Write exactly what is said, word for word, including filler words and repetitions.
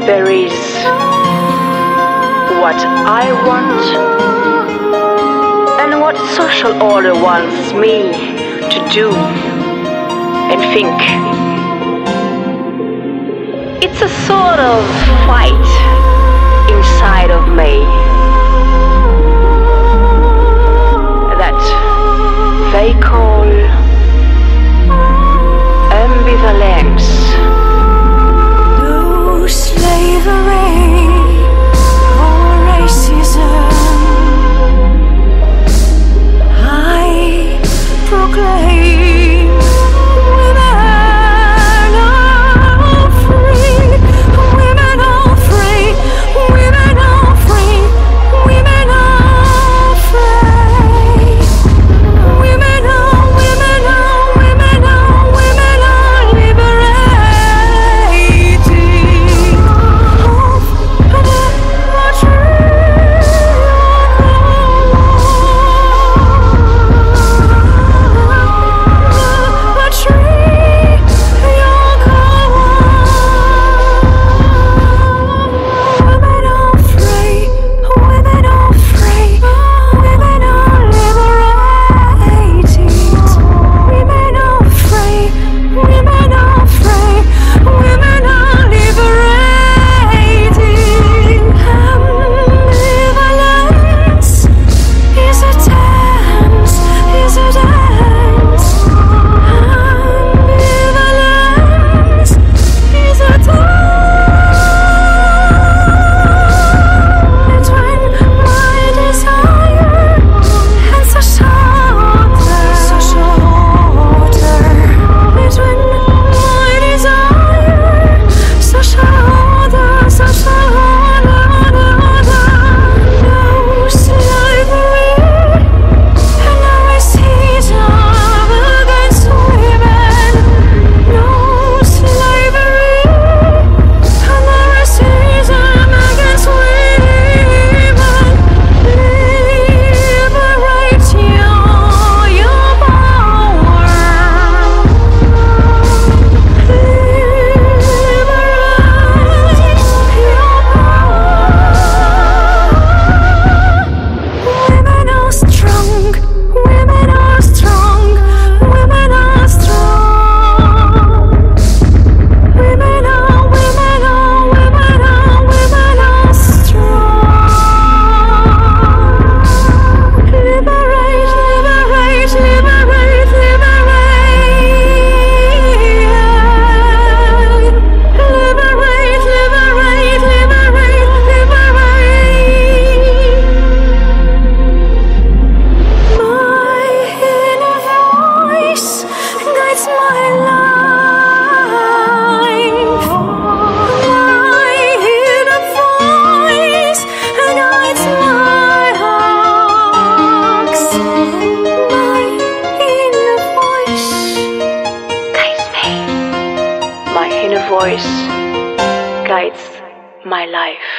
There is what I want and what social order wants me to do and think. It's a sort of fight inside of me that they call ambivalence. No slavery or racism. I proclaim women are free, women are free, women are free, women are free. Women are, women are, women are, women are liberated. My inner voice guides my life.